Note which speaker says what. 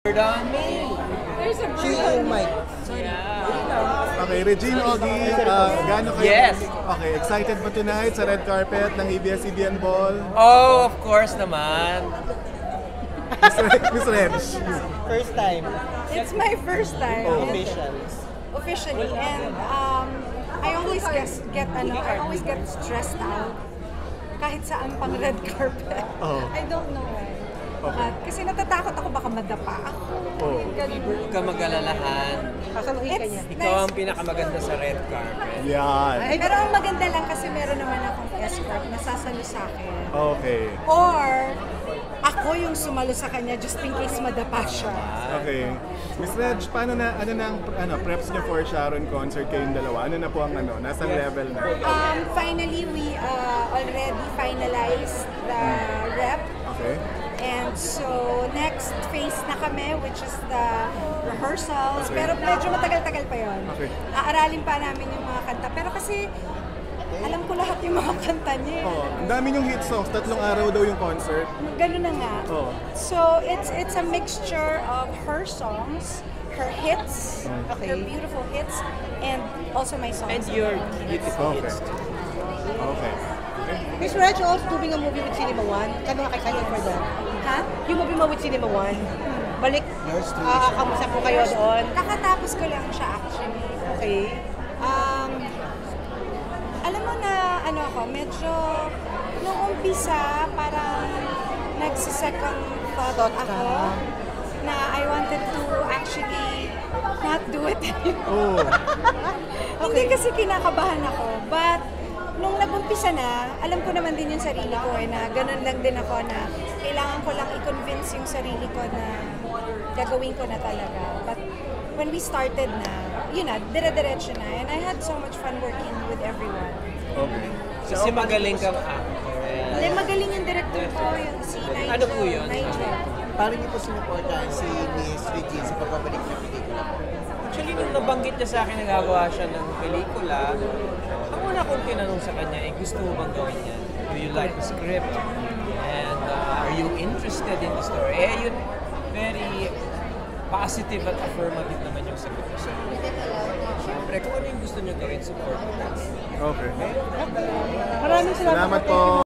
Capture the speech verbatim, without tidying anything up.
Speaker 1: on me.
Speaker 2: There's a
Speaker 3: She
Speaker 2: bird.
Speaker 3: Mike.
Speaker 1: Yeah.
Speaker 4: Okay, Regine Ogie, uh, gaano kayo?
Speaker 1: Yes.
Speaker 4: Okay, excited ba tonight sa red carpet ng A B S C B N Ball?
Speaker 1: Oh, of course naman.
Speaker 4: Miss Reg.
Speaker 3: First time.
Speaker 2: It's my first time.
Speaker 4: Oh.
Speaker 3: Official.
Speaker 2: Officially, and um, I always get, get ano, I always get stressed out kahit saan pang red carpet.
Speaker 4: Oh.
Speaker 2: I don't know why.
Speaker 4: Okay.
Speaker 2: Uh, kasi natatakot ako baka madapa ako.
Speaker 4: Oh.
Speaker 2: Yung ganun.
Speaker 1: Huwag ka mag-alalahan.
Speaker 3: Kasaluhin ka niya.
Speaker 2: It's
Speaker 1: Ikaw
Speaker 2: nice.
Speaker 1: ang pinakamaganda sa red carpet.
Speaker 4: Yan.
Speaker 2: Pero ang maganda lang kasi meron naman akong escort na sasalo sa akin.
Speaker 4: Okay.
Speaker 2: Or, ako yung sumalo sa kanya just in case madapa siya.
Speaker 4: Okay. Miss Reg, paano na, ano na ang ano, preps niyo for Sharon concert kayong dalawa? Ano na po ang ano, nasa level na?
Speaker 2: Um, finally, we uh, already finalized the rep.
Speaker 4: Okay.
Speaker 2: And so, next phase na kami, which is the rehearsals. Pero medyo matagal-tagal pa yon.
Speaker 4: Okay.
Speaker 2: Aaralin pa namin yung mga kanta. Pero kasi, alam ko lahat yung mga kanta niya.
Speaker 4: Oh, ang dami yung hit songs, tatlong araw daw yung concert.
Speaker 2: Ganun na nga.
Speaker 4: Oh.
Speaker 2: So, it's it's a mixture of her songs, her hits,
Speaker 3: Okay.
Speaker 2: her beautiful hits, and also my songs.
Speaker 1: And your beautiful
Speaker 4: Okay.
Speaker 1: hits.
Speaker 4: Okay.
Speaker 3: Miss Reg also doing a movie with Cinema One. Kano ka excited for that?
Speaker 2: Ha?
Speaker 3: Yung movie mo with Cinema One. Balik, ah, kamusta po kayo doon?
Speaker 2: Kakatapos ko lang siya actually.
Speaker 3: Okay.
Speaker 2: Um, alam mo na, ano ako, medyo, nung umpisa, parang nagsisecond thought
Speaker 3: Thought ka.
Speaker 2: ako na I wanted to actually not do it
Speaker 4: Oh.
Speaker 2: anymore. Hindi kasi kinakabahan ako. But, nung nag-umpisa na, alam ko naman din yung sarili ko eh, na ganun lang din ako na kailangan ko lang i-convince yung sarili ko na gagawin ko na talaga. But when we started na, yun na, dire-diretso na. And I had so much fun working with everyone.
Speaker 4: Okay.
Speaker 1: Kasi magaling kang actor.
Speaker 2: Then magaling yung director ko, yung si Nigel.
Speaker 1: Ano po yun?
Speaker 2: Nigel.
Speaker 5: Paano niyo po sinuportahan si Miss Regine sa pagbabalik ng pelikula?
Speaker 1: Actually, nung nabanggit niya sa akin nagagawa siya ng pelikula, ang una kong tinanong sa kanya, eh, gusto mo bang gawin yan? Do you like the script? And uh, are you interested in the story? Eh, yun, very positive at affirmative naman yung sagot ko sa akin. Siyempre, kung ano yung gusto niyo gawin, support ko.
Speaker 4: Okay.
Speaker 3: Maraming salamat,
Speaker 4: Salamat po.